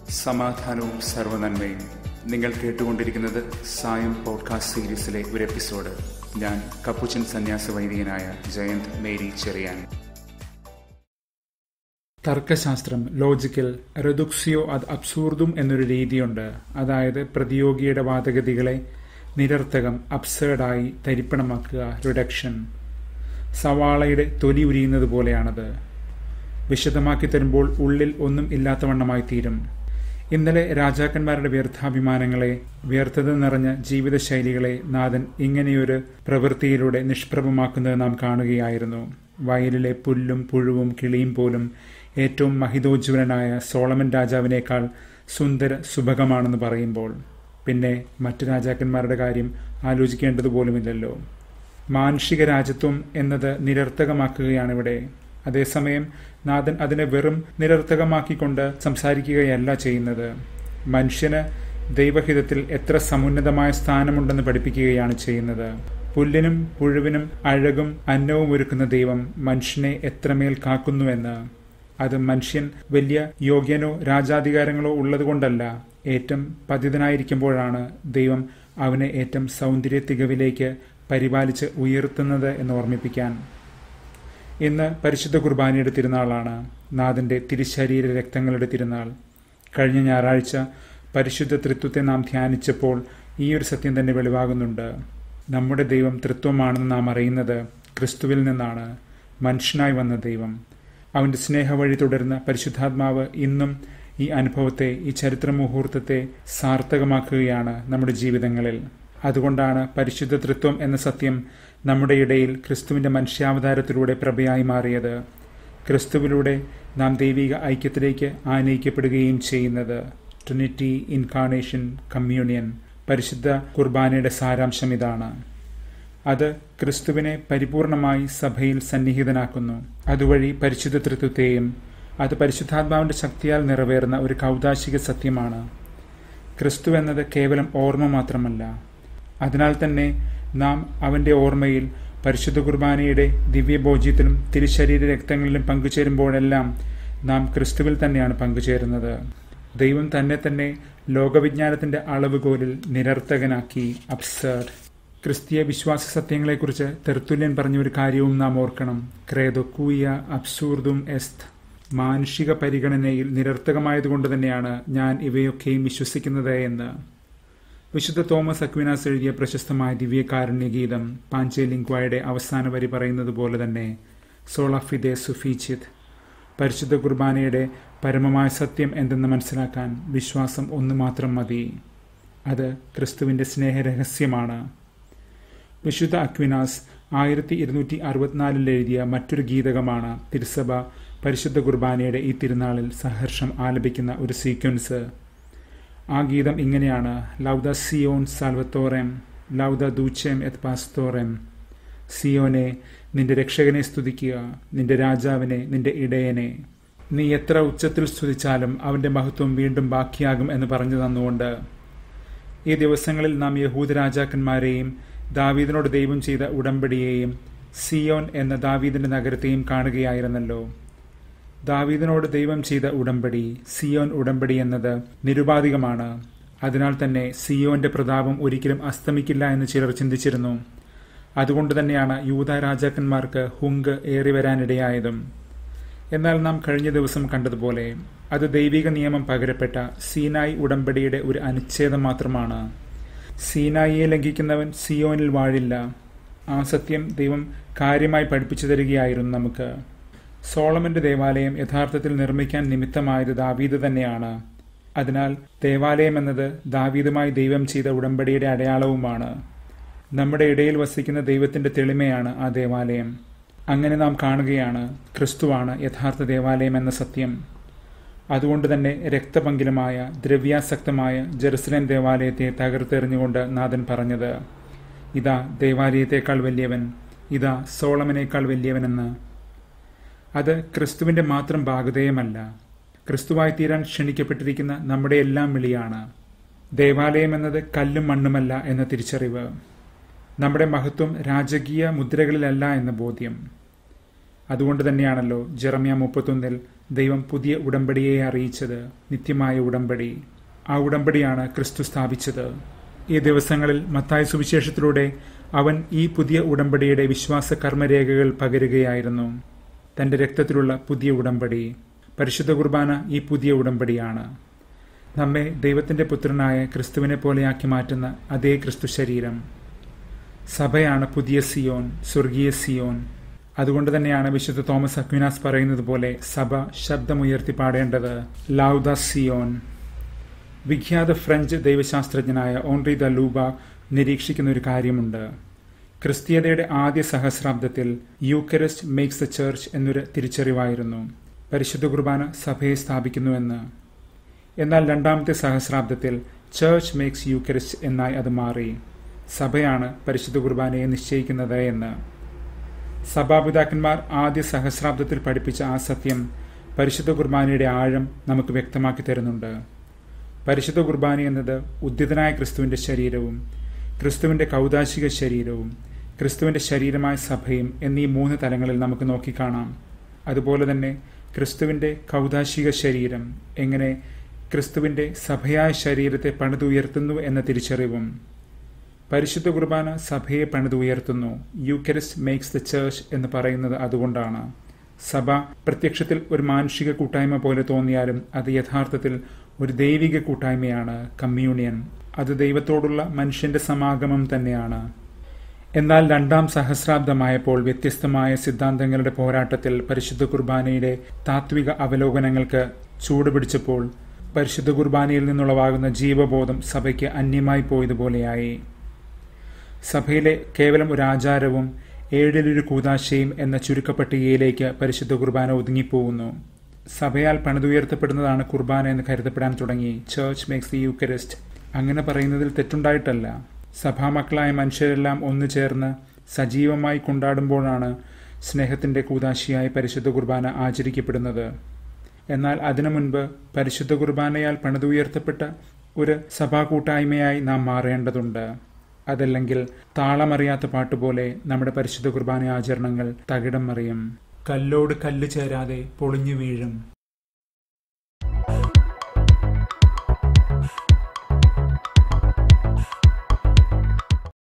സമാധാനവും സർവ്വനന്മയും. നിങ്ങൾ കേട്ടുകൊണ്ടിരിക്കുന്നത് സായം പോഡ്കാസ്റ്റ് സീരീസിലെ ഒരു എപ്പിസോഡ്. ഞാൻ കപ്പുച്ചൻ സന്യാസ വൈദികനായ 𝗟𝗓𝗡. തർക്കശാസ്ത്രം, ലോജിക്കൽ റെഡുക്സിയോ അദ് അബ്സൂർദും എന്നൊരു രീതിയുണ്ട്. അതായത് പ്രതിയോഗിയുടെ വാദഗതികളെ നിരർത്ഥകം, അബ്സേർഡായി തരിപ്പണമാക്കുക, റിഡക്ഷൻ. സവാളയുടെ തൊലി ഉരിയുന്നത് പോലെയാണത്. വിശദമാക്കി തരുമ്പോൾ ഉള്ളിൽ ഒന്നും ഇല്ലാത്തവണ്ണമായി തീരും. ഇന്നലെ രാജാക്കന്മാരുടെ വ്യർത്ഥാഭിമാനങ്ങളെ, വ്യർത്ഥത നിറഞ്ഞ ജീവിതശൈലികളെ നാഥൻ ഇങ്ങനെയൊരു പ്രവൃത്തിയിലൂടെ നിഷ്പ്രഭമാക്കുന്നത് നാം കാണുകയായിരുന്നു. വയലിലെ പുല്ലും പുഴുവും കിളിയും പോലും ഏറ്റവും മഹിതോജ്വലനായ സോളമൻ രാജാവിനേക്കാൾ സുന്ദര സുഭഗമാണെന്ന് പറയുമ്പോൾ പിന്നെ മറ്റു രാജാക്കന്മാരുടെ കാര്യം ആലോചിക്കേണ്ടതുപോലുമില്ലല്ലോ. മാനുഷിക രാജ്യത്വം എന്നത് നിരർത്ഥകമാക്കുകയാണിവിടെ. അതേസമയം നാഥൻ അതിനെ വെറും നിരർത്ഥകമാക്കിക്കൊണ്ട് സംസാരിക്കുകയല്ല ചെയ്യുന്നത്. മനുഷ്യന് ദൈവഹിതത്തിൽ എത്ര സമുന്നതമായ സ്ഥാനമുണ്ടെന്ന് പഠിപ്പിക്കുകയാണ് ചെയ്യുന്നത്. പുല്ലിനും പുഴുവിനും അഴകും അന്നവും ഒരുക്കുന്ന ദൈവം മനുഷ്യനെ എത്രമേൽ കാക്കുന്നുവെന്ന്. അത് മനുഷ്യൻ വലിയ യോഗ്യനോ രാജാധികാരങ്ങളോ ഉള്ളതുകൊണ്ടല്ല, ഏറ്റവും പതിതനായിരിക്കുമ്പോഴാണ് ദൈവം അവനെ ഏറ്റവും സൗന്ദര്യ തികവിലേക്ക് പരിപാലിച്ച് ഉയർത്തുന്നത് എന്ന് ഓർമ്മിപ്പിക്കാൻ. ഇന്ന് പരിശുദ്ധ കുർബാനയുടെ തിരുനാളാണ്, നാഥന്റെ തിരുശരീര രക്തങ്ങളുടെ തിരുനാൾ. കഴിഞ്ഞ ഞായറാഴ്ച പരിശുദ്ധ തൃത്വത്തെ നാം ധ്യാനിച്ചപ്പോൾ ഈ ഒരു സത്യം തന്നെ വെളിവാകുന്നുണ്ട്. നമ്മുടെ ദൈവം തൃത്വമാണെന്ന് നാം അറിയുന്നത് ക്രിസ്തുവിൽ നിന്നാണ്. മനുഷ്യനായി വന്ന ദൈവം, അവന്റെ സ്നേഹവഴി തുടരുന്ന പരിശുദ്ധാത്മാവ് ഇന്നും ഈ അനുഭവത്തെ, ഈ ചരിത്ര മുഹൂർത്തത്തെ സാർത്ഥകമാക്കുകയാണ് നമ്മുടെ ജീവിതങ്ങളിൽ. അതുകൊണ്ടാണ് പരിശുദ്ധ തൃത്വം എന്ന സത്യം നമ്മുടെ ഇടയിൽ ക്രിസ്തുവിന്റെ മനുഷ്യാവതാരത്തിലൂടെ പ്രഭയായി മാറിയത്. ക്രിസ്തുവിലൂടെ നാം ദൈവിക ഐക്യത്തിലേക്ക് ആനയിക്കപ്പെടുകയും ചെയ്യുന്നത്. Trinity, incarnation, communion. പരിശുദ്ധ കുർബാനയുടെ സാരാംശം ഇതാണ്. അത് ക്രിസ്തുവിനെ പരിപൂർണമായി സഭയിൽ സന്നിഹിതനാക്കുന്നു. അതുവഴി പരിശുദ്ധ തൃത്വത്തെയും, അത് പരിശുദ്ധാത്മാവിന്റെ ശക്തിയാൽ നിറവേറുന്ന ഒരു കൗദാശിക സത്യമാണ്. ക്രിസ്തു എന്നത് കേവലം ഓർമ്മ മാത്രമല്ല. അതിനാൽ തന്നെ നാം അവന്റെ ഓർമ്മയിൽ പരിശുദ്ധ കുർബാനയുടെ ദിവ്യഭോജ്യത്തിലും തിരുശരീര രക്തങ്ങളിലും പങ്കുചേരുമ്പോഴെല്ലാം നാം ക്രിസ്തുവിൽ തന്നെയാണ് പങ്കുചേരുന്നത്. ദൈവം തന്നെ ലോകവിജ്ഞാനത്തിന്റെ അളവുകോലിൽ നിരർത്ഥകനാക്കി, അബ്സർഡ്. ക്രിസ്തീയ വിശ്വാസ സത്യങ്ങളെക്കുറിച്ച് തെർത്തുല്യൻ പറഞ്ഞ ഒരു കാര്യവും നാം ഓർക്കണം. 𝗟𝗓𝗡 അബ്സൂർദും എസ്ത്. മാനുഷിക പരിഗണനയിൽ നിരർത്ഥകമായതുകൊണ്ട് തന്നെയാണ് ഞാൻ ഇവയൊക്കെയും വിശ്വസിക്കുന്നത് എന്ന്. വിശുദ്ധ തോമസ് അക്വിനാസ് എഴുതിയ പ്രശസ്തമായ ദിവ്യകാരുണ്യ ഗീതം പാഞ്ചേലിംഗ്വായുടെ അവസാന വരി പറയുന്നത് പോലെ തന്നെ സോള ഫിദെ സുഫീച്ചിത്. പരിശുദ്ധ കുർബാനയുടെ പരമമായ സത്യം എന്തെന്ന് മനസ്സിലാക്കാൻ വിശ്വാസം ഒന്ന് മാത്രം മതി. അത് ക്രിസ്തുവിന്റെ സ്നേഹരഹസ്യമാണ്. വിശുദ്ധ അക്വിനാസ് 1264 എഴുതിയ മറ്റൊരു ഗീതകമാണ് തിരുസഭ പരിശുദ്ധ കുർബാനയുടെ ഈ തിരുനാളിൽ സഹർഷം ആലപിക്കുന്ന ഒരു സീക്വൻസ്. ആ ഗീതം ഇങ്ങനെയാണ്: ലൗദ സിയോൻ സാൽവത്തോറം, ലൗദ ദൂച്ചേം എത് പാസ്തോറം. സിയോനെ, നിന്റെ രക്ഷകനെ സ്തുതിക്കുക, നിന്റെ രാജാവിനെ, നിന്റെ ഇടയനെ. നീ എത്ര ഉച്ചത്തിൽ സ്തുതിച്ചാലും അവന്റെ മഹത്വം വീണ്ടും ബാക്കിയാകും എന്ന് പറഞ്ഞു തന്നുകൊണ്ട് ഈ ദിവസങ്ങളിൽ നാം യഹൂദ രാജാക്കന്മാരെയും ദാവീദിനോട് ദൈവം ചെയ്ത ഉടമ്പടിയെയും സിയോൻ എന്ന ദാവീദിന്റെ നഗരത്തെയും കാണുകയായിരുന്നല്ലോ. ദാവീദിനോട് ദൈവം ചെയ്ത ഉടമ്പടി, സിയോൻ ഉടമ്പടി എന്നത് നിരുപാധികമാണ്. അതിനാൽ തന്നെ സിയോന്റെ പ്രതാപം ഒരിക്കലും അസ്തമിക്കില്ല എന്ന് ചിലർ ചിന്തിച്ചിരുന്നു. അതുകൊണ്ട് തന്നെയാണ് യൂദാ രാജാക്കന്മാർക്ക് ഹുങ്ക് ഏറി വരാനിടയായതും. എന്നാൽ നാം കഴിഞ്ഞ ദിവസം കണ്ടതുപോലെ അത് ദൈവിക നിയമം പകരപ്പെട്ട സീനായി ഉടമ്പടിയുടെ ഒരു അനുച്ഛേദം മാത്രമാണ്. സീനായിയെ ലംഘിക്കുന്നവൻ സിയോനിൽ വാഴില്ല. ആ സത്യം ദൈവം കാര്യമായി പഠിപ്പിച്ചു തരികയായിരുന്നു നമുക്ക്. സോളമന്റെ ദേവാലയം യഥാർത്ഥത്തിൽ നിർമ്മിക്കാൻ നിമിത്തമായത് ദാവീദ് തന്നെയാണ്. അതിനാൽ ദേവാലയം എന്നത് ദാവീദുമായി ദൈവം ചെയ്ത ഉടമ്പടിയുടെ അടയാളവുമാണ്. നമ്മുടെ ഇടയിൽ വസിക്കുന്ന ദൈവത്തിന്റെ തെളിമയാണ് ആ ദേവാലയം. അങ്ങനെ നാം കാണുകയാണ് ക്രിസ്തുവാണ് യഥാർത്ഥ ദേവാലയം എന്ന സത്യം. അതുകൊണ്ട് തന്നെ രക്തപങ്കിലമായ, ദ്രവ്യാസക്തമായ ജെറുസലേം ദേവാലയത്തെ തകർത്തെറിഞ്ഞുകൊണ്ട് നാഥൻ പറഞ്ഞത്, ഇതാ ദേവാലയത്തേക്കാൾ വലിയവൻ, ഇതാ സോളമനേക്കാൾ വലിയവനെന്ന്. അത് ക്രിസ്തുവിന്റെ മാത്രം ഭാഗധേയമല്ല, ക്രിസ്തുവായി തീരാൻ ക്ഷണിക്കപ്പെട്ടിരിക്കുന്ന നമ്മുടെ എല്ലാം വിളിയാണ്. ദേവാലയം എന്നത് കല്ലും മണ്ണുമല്ല എന്ന തിരിച്ചറിവ്, നമ്മുടെ മഹത്വം രാജകീയ മുദ്രകളിലല്ല എന്ന ബോധ്യം. അതുകൊണ്ട് തന്നെയാണല്ലോ ജെറമ്യ 31 ദൈവം പുതിയ ഉടമ്പടിയെ അറിയിച്ചത്, നിത്യമായ ഉടമ്പടി. ആ ഉടമ്പടിയാണ് ക്രിസ്തു സ്ഥാപിച്ചത്. ഈ ദിവസങ്ങളിൽ മത്തായി സുവിശേഷത്തിലൂടെ അവൻ ഈ പുതിയ ഉടമ്പടിയുടെ വിശ്വാസ കർമ്മരേഖകൾ പകരുകയായിരുന്നു. തന്റെ രക്തത്തിലുള്ള പുതിയ ഉടമ്പടി. പരിശുദ്ധ കുർബാന ഈ പുതിയ ഉടമ്പടിയാണ്. നമ്മെ ദൈവത്തിന്റെ പുത്രനായ ക്രിസ്തുവിനെ പോലെയാക്കി മാറ്റുന്ന അതേ ക്രിസ്തു ശരീരം. സഭയാണ് പുതിയ സിയോൻ, സ്വർഗീയ സിയോൻ. അതുകൊണ്ട് തന്നെയാണ് വിശുദ്ധ തോമസ് അക്വിനാസ് പറയുന്നത് പോലെ സഭ ശബ്ദമുയർത്തി പാടേണ്ടത് ലൗദ സിയോൻ. വിഖ്യാത ഫ്രഞ്ച് ദൈവശാസ്ത്രജ്ഞനായ 𝗟𝗓𝗓𝗗𝗓 നിരീക്ഷിക്കുന്ന ഒരു കാര്യമുണ്ട്. ക്രിസ്തീയതയുടെ ആദ്യ സഹസ്രാബ്ദത്തിൽ യൂക്കറിസ്റ്റ് മേക്സ് ദ ചർച്ച് എന്നൊരു തിരിച്ചറിവായിരുന്നു. പരിശുദ്ധ കുർബാന സഭയെ സ്ഥാപിക്കുന്നുവെന്ന്. എന്നാൽ രണ്ടാമത്തെ സഹസ്രാബ്ദത്തിൽ ചർച്ച് മേക്സ് യൂക്കറിസ്റ്റ് എന്നായി അത് മാറി. സഭയാണ് പരിശുദ്ധ കുർബാനയെ നിശ്ചയിക്കുന്നത് എന്ന്. സഭാപിതാക്കന്മാർ ആദ്യ സഹസ്രാബ്ദത്തിൽ പഠിപ്പിച്ച ആ സത്യം പരിശുദ്ധ കുർബാനയുടെ ആഴം നമുക്ക് വ്യക്തമാക്കി തരുന്നുണ്ട്. പരിശുദ്ധ കുർബാന എന്നത് ഉദ്ധിതനായ ക്രിസ്തുവിന്റെ ശരീരവും ക്രിസ്തുവിന്റെ കൗദാശിക ശരീരവും ക്രിസ്തുവിന്റെ ശരീരമായ സഭയും എന്നീ 3 തലങ്ങളിൽ നമുക്ക് നോക്കിക്കാണാം. അതുപോലെ തന്നെ ക്രിസ്തുവിന്റെ കൗദാശിക ശരീരം എങ്ങനെ ക്രിസ്തുവിന്റെ സഭയായ ശരീരത്തെ പണിതുയർത്തുന്നു എന്ന തിരിച്ചറിവും. പരിശുദ്ധ കുർബാന സഭയെ പണിതുയർത്തുന്നു. യൂക്കറിസ്റ്റ് മേക്സ് ദ ചർച്ച് എന്ന് പറയുന്നത് അതുകൊണ്ടാണ്. സഭ പ്രത്യക്ഷത്തിൽ ഒരു മാനുഷിക കൂട്ടായ്മ പോലെ തോന്നിയാലും അത് യഥാർത്ഥത്തിൽ ഒരു ദൈവിക കൂട്ടായ്മയാണ്, കമ്മ്യൂണിയൻ. അത് ദൈവത്തോടുള്ള മനുഷ്യന്റെ സമാഗമം തന്നെയാണ്. എന്നാൽ രണ്ടാം സഹസ്രാബ്ദമായപ്പോൾ വ്യത്യസ്തമായ സിദ്ധാന്തങ്ങളുടെ പോരാട്ടത്തിൽ പരിശുദ്ധ കുർബാനയുടെ താത്വിക അവലോകനങ്ങൾക്ക് ചൂടുപിടിച്ചപ്പോൾ പരിശുദ്ധ കുർബാനയിൽ നിന്നുളവാകുന്ന ജീവബോധം സഭയ്ക്ക് അന്യമായി പോയതുപോലെയായി. സഭയിലെ കേവലം ഒരു ആചാരവും ഏഴിലൊരു കൂദാശയും എന്ന ചുരുക്കപ്പട്ടികയിലേക്ക് പരിശുദ്ധ കുർബാന ഒതുങ്ങിപ്പോകുന്നു. സഭയാൽ പണിതുയർത്തപ്പെടുന്നതാണ് കുർബാന എന്ന് കരുതപ്പെടാൻ തുടങ്ങി. Church makes the Eucharist. അങ്ങനെ പറയുന്നതിൽ തെറ്റുണ്ടായിട്ടല്ല. സഭാമക്കളായ മനുഷ്യരെല്ലാം ഒന്നു ചേർന്ന് സജീവമായി കൊണ്ടാടുമ്പോഴാണ് സ്നേഹത്തിന്റെ കൂദാശിയായി പരിശുദ്ധ കുർബാന ആചരിക്കപ്പെടുന്നത്. എന്നാൽ അതിനു മുൻപ് പരിശുദ്ധ കുർബാനയാൽ പണിതുയർത്തപ്പെട്ട ഒരു സഭാ കൂട്ടായ്മയായി നാം മാറേണ്ടതുണ്ട്. അതല്ലെങ്കിൽ താളമറിയാത്ത പാട്ടുപോലെ നമ്മുടെ പരിശുദ്ധ കുർബാന ആചരണങ്ങൾ തകിടം മറിയും. കല്ലോട് കല്ല് ചേരാതെ പൊളിഞ്ഞു വീഴും.